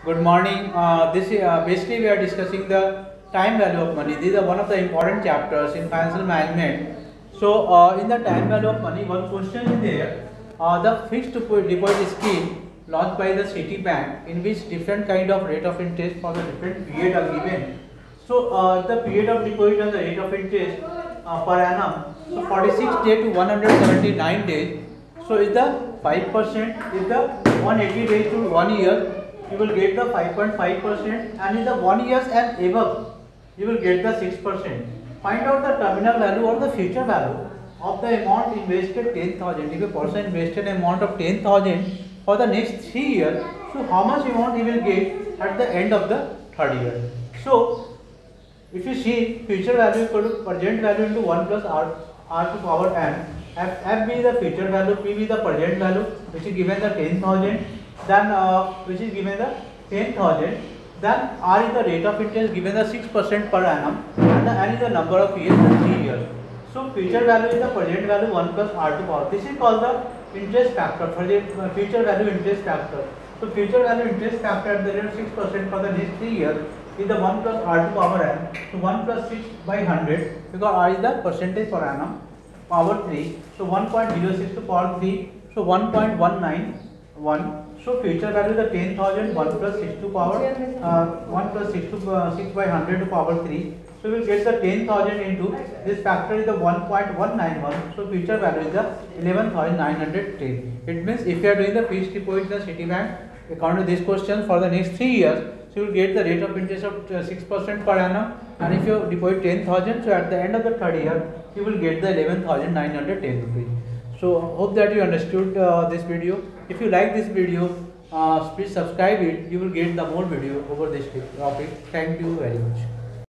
Good morning. This basically we are discussing the time value of money. These are one of the important chapters in financial management. So, in the time value of money, one question is there. The fixed deposit scheme launched by the Citibank, in which different kind of rate of interest for the different period are given. So, the period of deposit and the rate of interest per annum. So, 46 days to 179 days. So, is the 5%? Is the 180 days to 1 year? You will get the 5.5%, and in the 1 years and above you will get the 6%. Find out the terminal value or the future value of the amount invested 10,000. If a person invested an amount of 10,000 for the next 3 years, so how much amount he will get at the end of the third year? So if you see, future value equal to present value into 1 plus r to power n. F be the future value, P be the present value, which is given the 10,000. Then which is given the 10,000, then R is the rate of interest given the 6% per annum, and the N is the number of years, the 3 years. So future value is the present value 1 plus R to power. This is called the interest factor, for the future value interest factor. So future value interest factor at the rate of 6% for the next 3 years is the 1 plus R to power N. So 1 plus 6 by 100, because R is the percentage per annum, power 3. So 1.06 to power 3, so 1.191. So future value the 10,000, 1 plus 6 to power 1 plus 6 to 6 by 100 to power 3. So we will get the 10,000 into this factor is the 1.191. So future value is the 11,910. It means if you are doing the fixed deposit in the Citibank, according to this question, for the next 3 years, so you will get the rate of interest of 6% per annum. And if you deposit 10,000, so at the end of the third year, you will get the 11,910 rupees. So hope that you understood this video. If you like this video, please subscribe it. You will get the more video over this topic. Thank you very much.